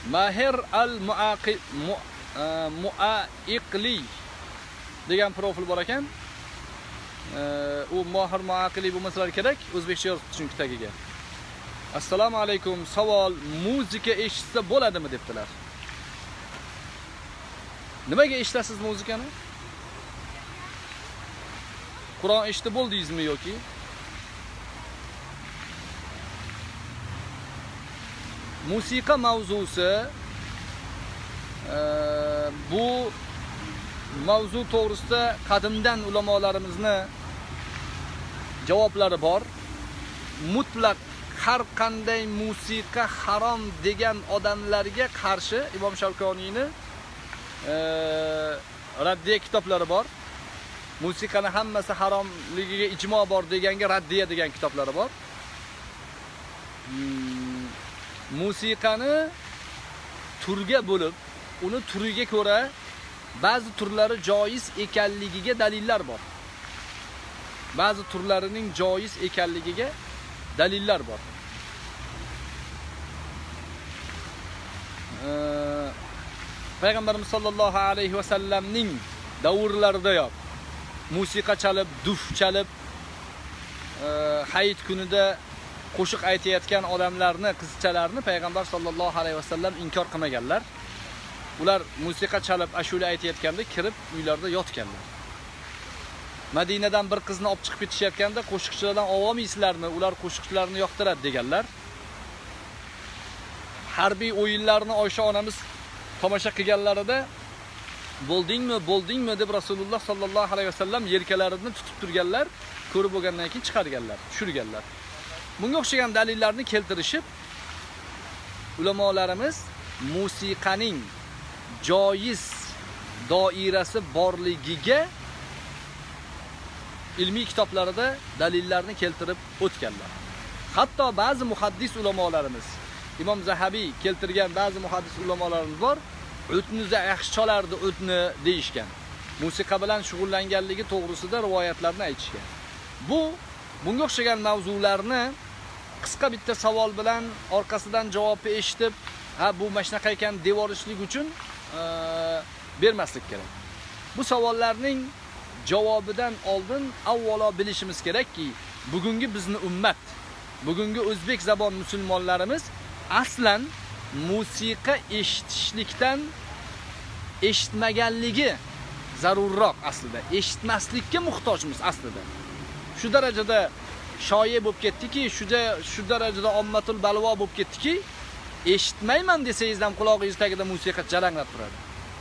Mahir al-Muaiqli degan profil bor ekan. U Mahir Muaiqli bo'lmasalar kerak, o'zbekcha yozib chunki tagiga. Assalomu alaykum, savol, muzika eshitsa bo'ladimi debdilar. Nimaga eshitasiz muzikani? Qur'on eshitib bo'ldingizmi yoki? Musiqa mavzusi bu mavzu to'g'risida qadimdan ulamolarimizni javoblari bor. Mutlaq har qanday musiqa harom degan odamlarga qarshi Imom Shavkoniyni raddiya kitoblari bor. Musiqani hammasi haromligiga ijmo bor deganga raddiya degan kitoblari bor. Musiqani turga bo'lib, uni turiga ko'ra ba'zi turlari joiz ekanligiga dalillar bor. Ba'zi turlarining joiz ekanligiga dalillar bor. Payg'ambarimiz sollallohu alayhi va sallamning davrlarida yo'q. Musiqa chalib, duf chalib, hayit kunida qo'shiq aytayotgan odamlarni, qizchalarni payg'ambar sollallohu alayhi va sallam inkor qilmaganlar. Ular musiqa chalib, ashula aytayotganda kirib uylarda yotganlar. Madinadan bir qizni olib chiqib ketishayotganda qo'shiqchilardan olmaysizlarmi? Ular qo'shiqchilarni yoqtiradi deganlar. Harbiy o'yinlarni Oysha onamiz tomosha qilganlarida bo'ldingmi deb Rasululloh sollallohu alayhi vasallam yelkalarini tutib turganlar, ko'rib bo'lgandan keyin chiqarganlar, tushirganlar. Bunga o'xshagan dalillarni keltirishib, ulamolarimiz musiqaning joiz doirasi borligiga ilmiy kitoblarida dalillarni keltirib o'tganlar. Hatto ba'zi muhaddis ulamolarimiz, Imom Zahabiy keltirgan ba'zi muhaddis ulamolarimiz bor, o'tni yaxshi cholardi, o'tni deyishgan. Musiqa bilan shug'ullanganligi to'g'risida rivoyatlarni aytishgan. Bunga o'xshagan mavzularni qisqa bitta savol bilan orqasidan javobni eshitib, bu mashnaqa ekan devorishlik uchun bermaslik kerak. Bu savollarning javobidan oldin avvalo bilishimiz kerakki, bugungi bizni ummat, bugungi o'zbek zabon musulmonlarimiz aslan musiqa eshitishlikdan eshitmaganligi zarurroq aslida. Eshitmaslikka muhtojmiz aslida. Shu darajada shoyi bo'lib ketdiki, shu darajada ommatul balvo bo'lib ketdiki, eshitmayman desangiz ham quloqingiz tagida musiqa jaranglab turadi.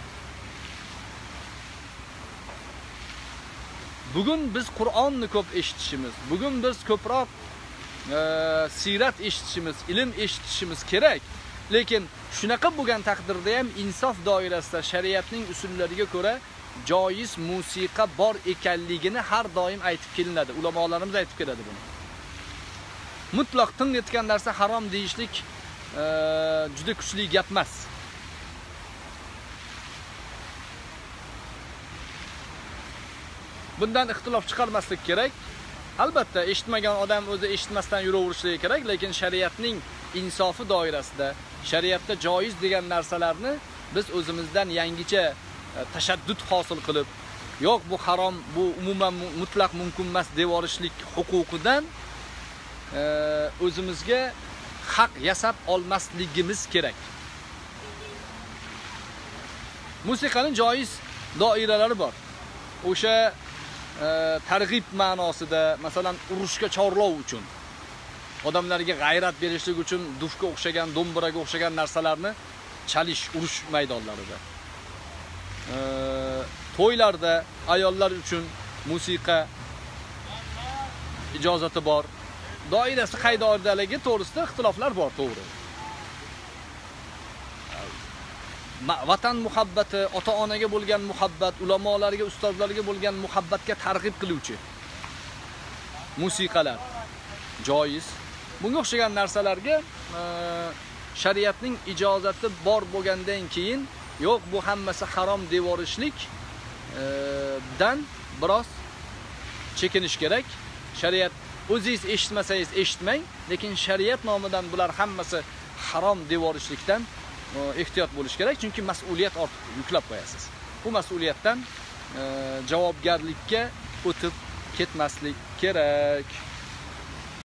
Bugun biz Qur'onni ko'p eshitishimiz, bugun biz ko'proq sirat eshitishimiz, ilm eshitishimiz kerak. Lekin shunaqa bo'lgan taqdirda ham insof doirasida shariatning usullariga ko'ra joiz musiqa bor ekanligini har doim aytib kelinadi. Ulamolarimiz aytib keladi buni. Mutlaq tinglayotgan narsa harom deyishlik juda kuchli gap emas. Bundan ixtilof chiqarmaslik kerak. Albatta eshitmagan odam o'zi eshitmasdan yuraverishligi kerak, lekin shariatning insofi doirasida, shariatda joiz degan narsalarni biz o'zimizdan yangicha tashaddud hosil qilib, yo'q bu harom, bu umuman mutlaq mumkin emas devorishlik huquqidan o'zimizga haq yasab olmasligimiz kerak. Musiqaning joiz doiralari bor. O'sha targ'ib ma'nosida, masalan, urushga chorlov uchun, odamlarga g'ayrat berishlik uchun dufga o'xshagan, do'mbiraga o'xshagan narsalarni chalish urush maydonlarida. To'ylarda ayollar uchun musiqa ijozati bor. Doirasi qay doiradaligi to'g'risida ixtiloflar bor, to'g'ri. Vatan muhabbati, ota-onaga bo'lgan muhabbat, ulamolarga, ustozlarga bo'lgan muhabbatga targ'ib qiluvchi musiqalar joiz. Bunga o'xshagan narsalarga shariatning ijozati bor bo'lgandan keyin yo'q bu hammasi harom devorishlik dan biroz chekinish kerak. Shariat o'zingiz eshitmasangiz eshitmang, lekin shariat nomidan bular hammasi harom devorishlikdan ehtiyot bo'lish kerak, chunki mas'uliyat ortiq yuklab qo'yasiz. Bu mas'uliyatdan javobgarlikka o'tib ketmaslik kerak.